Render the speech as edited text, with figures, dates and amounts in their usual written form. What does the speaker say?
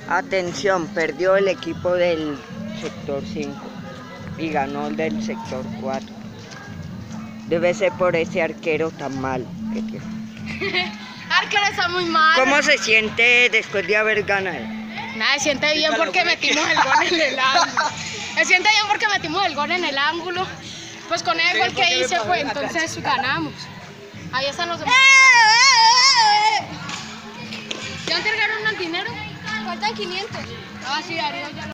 Atención, perdió el equipo del sector 5 y ganó el del sector 4. Debe ser por ese arquero tan mal que tiene. Arquero está muy mal. ¿Cómo se siente después de haber ganado? Nada, se siente bien porque metimos el gol en el ángulo. Se siente bien porque metimos el gol en el ángulo. Pues con el gol que hice, pues entonces ganamos. Ahí están los demás. ¿Ya entregaron el dinero? Faltan 500. Ah, sí, Ariel ya lo...